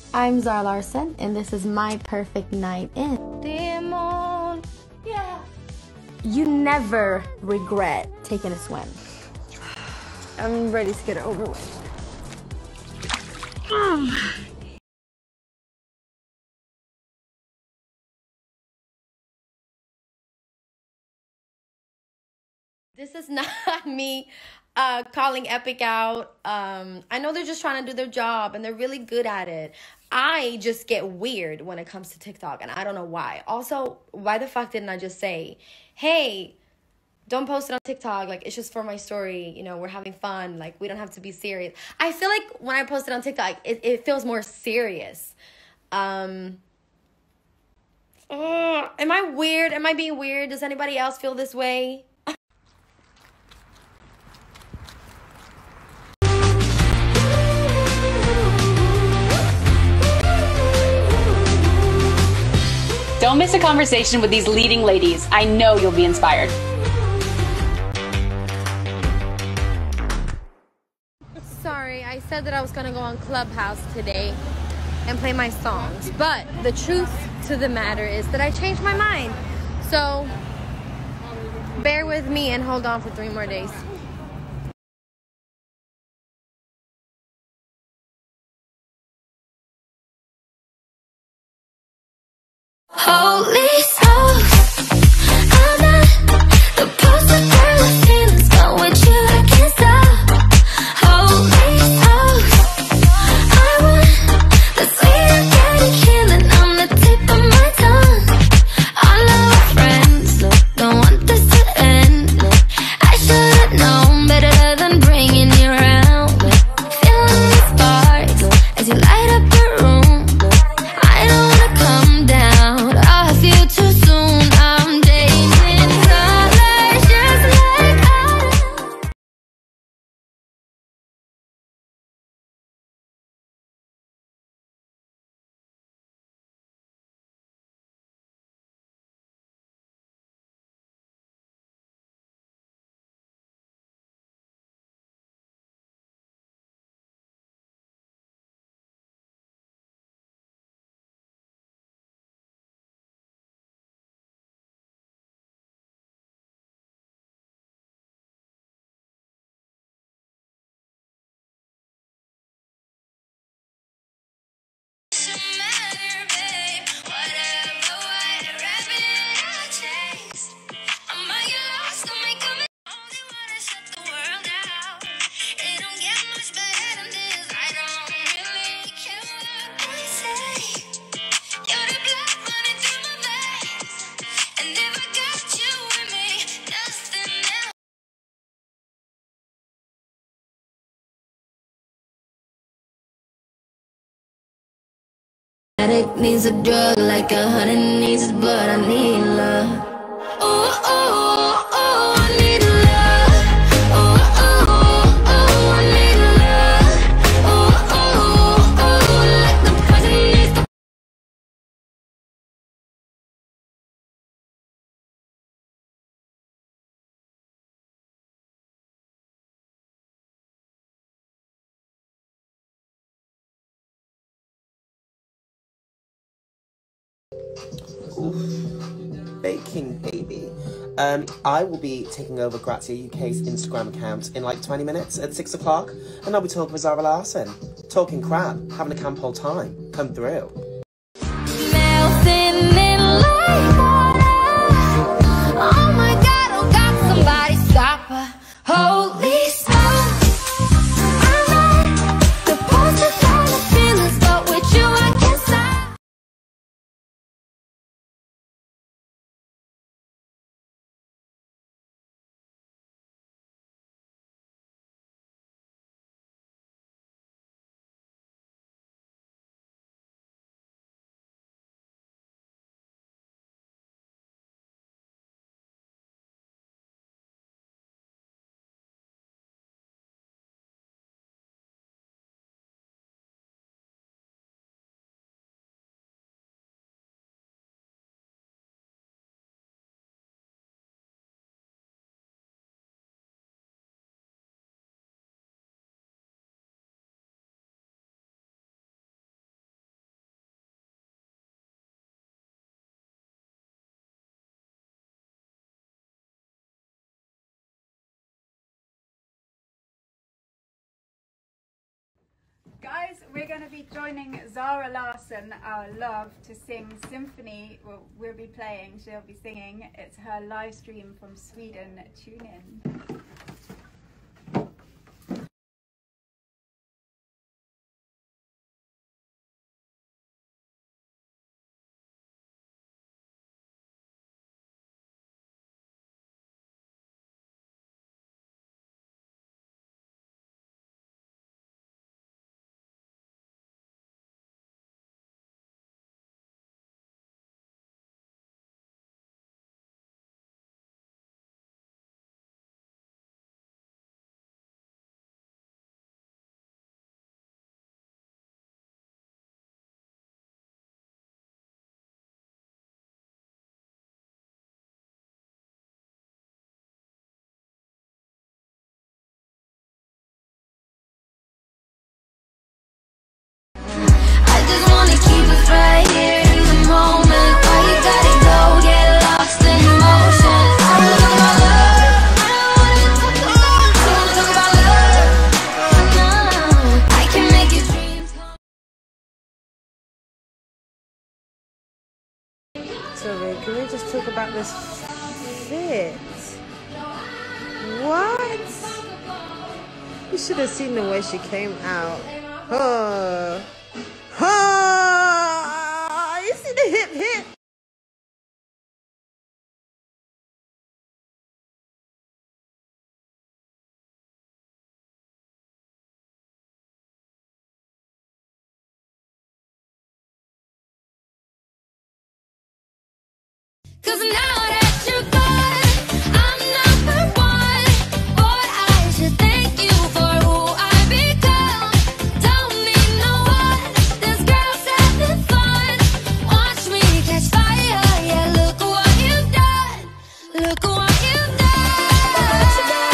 I'm Zara Larsson, and this is my perfect night in. Demon. Yeah. You never regret taking a swim. I'm ready to get it over with. This is not me calling Epic out. I know they're just trying to do their job, and they're really good at it. I just get weird when it comes to TikTok, and I don't know why. Also, why the fuck didn't I just say, hey, don't post it on TikTok. Like, it's just for my story. You know, we're having fun. Like, we don't have to be serious. I feel like when I post it on TikTok, it feels more serious. Am I weird? Am I being weird? Does anybody else feel this way? Don't miss a conversation with these leading ladies. I know you'll be inspired. Sorry, I said that I was gonna go on Clubhouse today and play my songs, but the truth to the matter is that I changed my mind. So bear with me and hold on for 3 more days. Holy sauce, I'm not the poster girl of feelings, but with you I can't stop. Holy sauce, I want the sweet organic healing on the tip of my tongue. All our friends, no, don't want this to end. No, I should've known better than bringing you around. No, feeling the spark, no, as you light up the room. No, I don't wanna come down. I feel too soon. I'm changing colors just like autumn. Addict needs a drug like a honey needs his blood. I need love. Oh, oh, oh, I need love. Oh, oh, oh, I need love. Oh, oh, oh, like the poison needs the Baking baby. I will be taking over Grazia UK's Instagram account in like 20 minutes at 6 o'clock, and I'll be talking with Zara Larsson. Talking crap, having a camp all time. Come through. melting in like water. Oh my God, oh God, somebody stop her. Holy smoke, I'm not the poster girl of feelings, but with you I can't stop. Guys, we're going to be joining Zara Larsson, our love, to sing Symphony. We'll be playing, she'll be singing. It's her live stream from Sweden. Tune in. I just wanna keep us right here in the moment. Why you gotta go get lost in motion? I wanna talk about love. I don't wanna talk about love. No, I can make your dreams come. So can we just talk about this fit? What? You should have seen the way she came out. You see the hip? Cause now that you're gone, I'm number one. Boy, I should thank you for who I become. Don't need no one, this girl's having fun. Watch me catch fire, yeah, look what you've done. Look what you've done.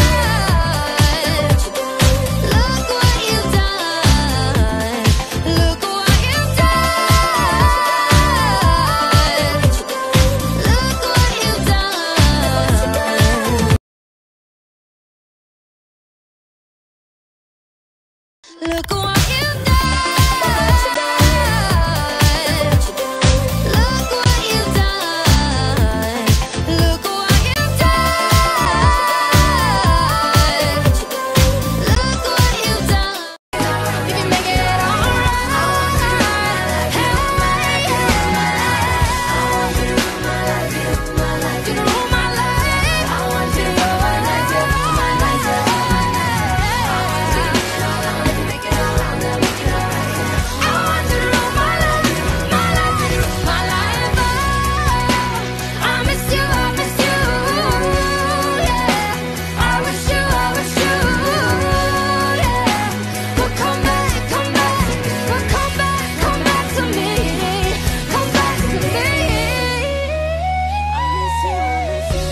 Look what you've done. Look what you've done. Look what you've done. Look what you've done. Look what you've done. Look what you've done. You can make it alright. You can rule my life. I want you to know I like you. I like you. Make it alright. Make it alright. I want you to rule my life. My life. My life. I miss you. I miss you. Yeah. I wish you. I wish you. Yeah. But come back. Come back. But come back. Come back to me. Come back to me. I miss you. I miss you.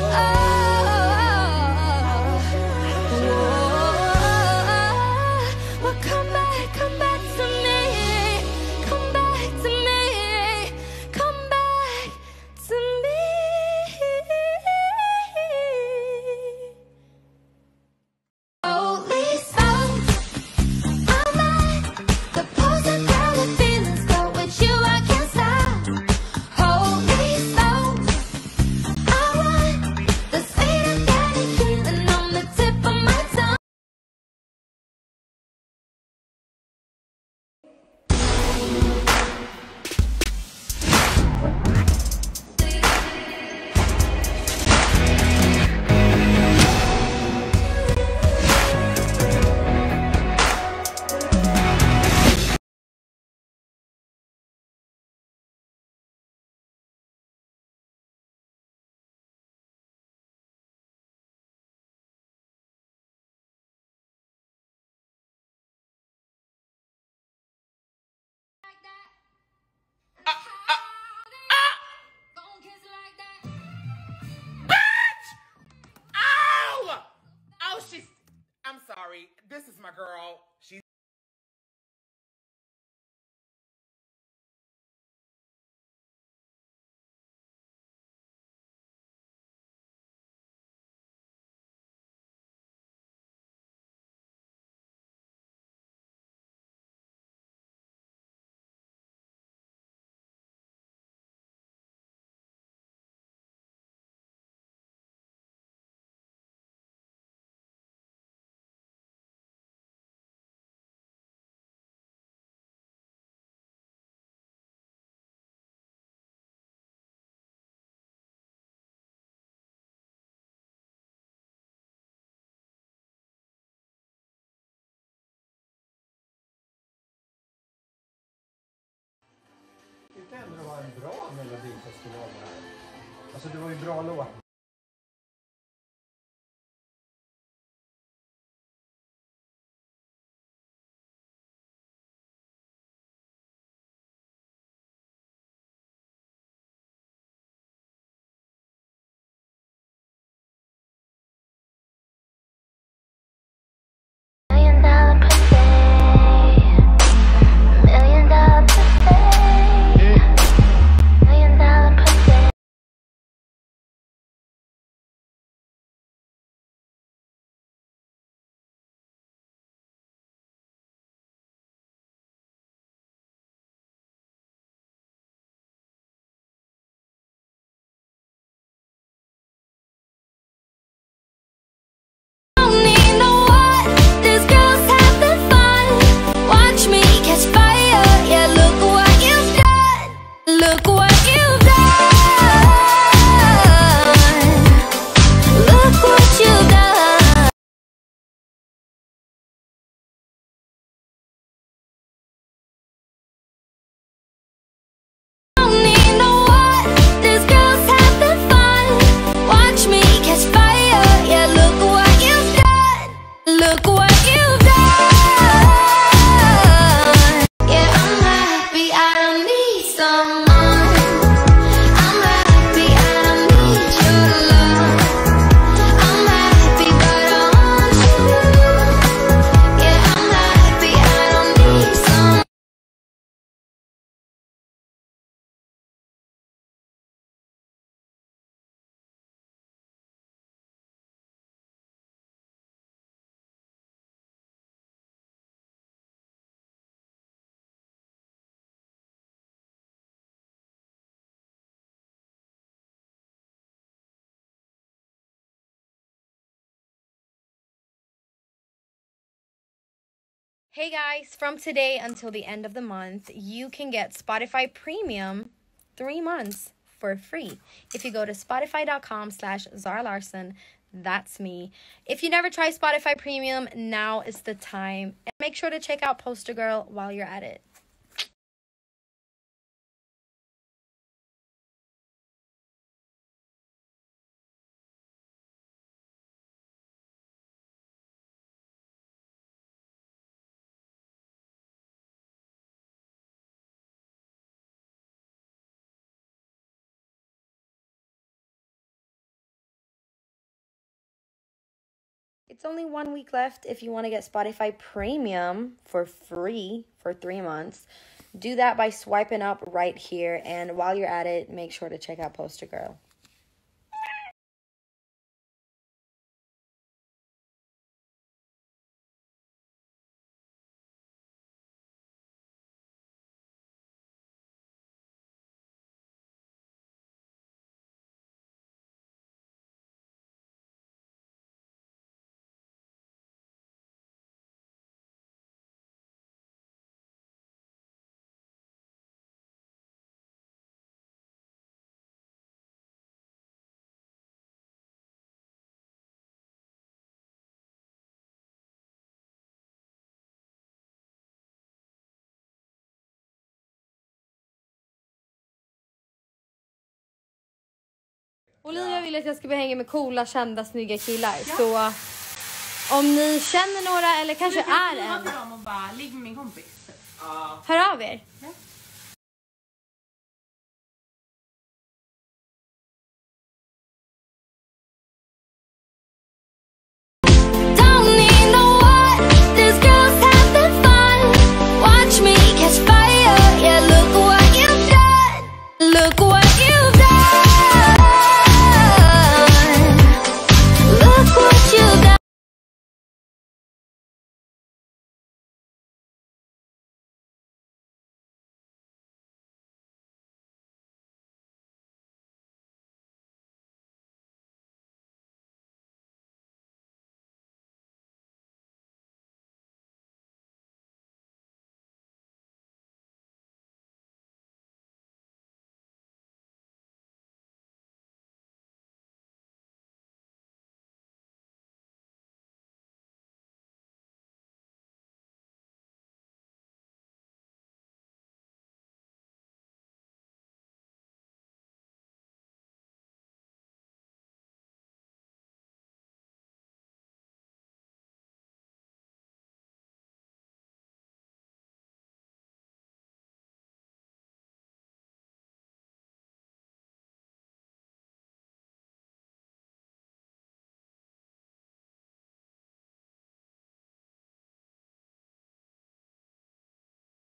Well, come back to me. Come back to me. Come back to me. Holy smoke, I'm at the poster girl of feelings, but with you I can't stop. Holy smoke, I want the sweet and candy feeling on the tip of my tongue. Ow! Oh, I'm sorry. This is my girl. She's Alltså det var ju bra låt. Hey guys, from today until the end of the month, you can get Spotify Premium 3 months for free. If you go to spotify.com/Zara Larsson, that's me. If you never tried Spotify Premium, now is the time. And make sure to check out Poster Girl while you're at it. It's only 1 week left if you want to get Spotify Premium for free for 3 months. Do that by swiping up right here. And while you're at it, make sure to check out Poster Girl. Olivia vill att jag ska bli hänga med coola, kända, snygga killar. Ja. Så om ni känner några eller kanske är en... Dem och bara, ligg med min kompis. Hör av er. Ja.